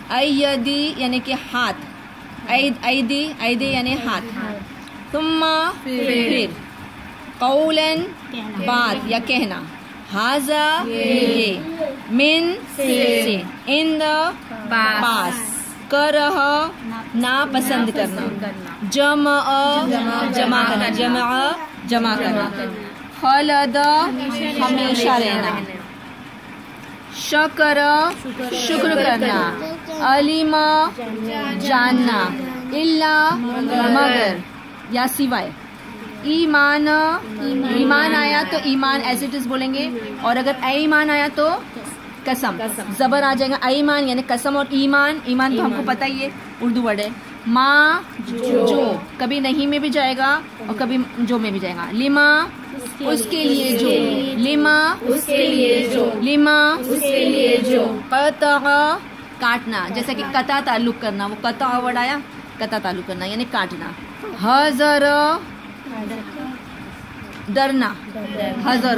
अयदी यानी कि हाथ, ऐदी ऐदी यानी हाथ, सुम्मा फिर, कौलन बात या कहना, हाजा ये, मिन से, इन द पास, करह ना पसंद करना, जमा जमा करना, जमा करना, खलद हमेशा रहना, शकर शुक्र करना, अलीमा जानना, इल्ला मगर या सिवाय, ईमान ईमान आया तो ईमान एज इट इज बोलेंगे, और अगर ईमान आया तो कसम, जबर आ जाएगा, ईमान यानी कसम, और ईमान ईमान तो हमको पता ही है उर्दू वर्ड है, माँ जो कभी नहीं में भी जाएगा और कभी जो में भी जाएगा, लिमा उसके लिए जो, लिमा उसके लिए जो, लिमा उसके लिए जो, कता काटना, जैसे कि कता ताल्लुक करना, वो कता वर्ड आया, कता ताल्लुक करना यानी काटना, हजर डरना, हजर,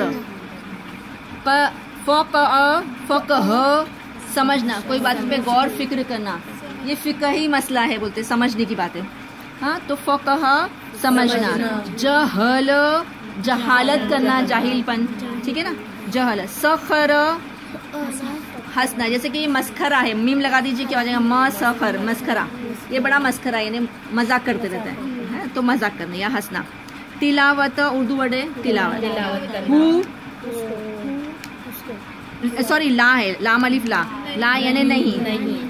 फ़क़ह समझना, कोई बात पे गौर फिक्र करना, ये फिक़ही मसला है बोलते समझने की बात है, हाँ तो फ़क़ह समझना, जहल जहालत करना, जाहिलपन, ठीक है ना, जहल, सखर हंसना, जैसे कि ये मस्खरा है, मीम लगा दीजिए क्या हो जाएगा, म सखर मस्खरा, ये बड़ा मस्खरा यानी मजाक करते रहता है तो मजाक करना या हंसना, तिलावत उर्दू वर्ड है तिलावत, सॉरी ला है, लाम अलिफ ला, ला यानी नहीं,